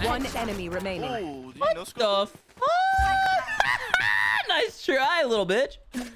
One enemy remaining. Ooh, What the fuck? Nice try, little bitch.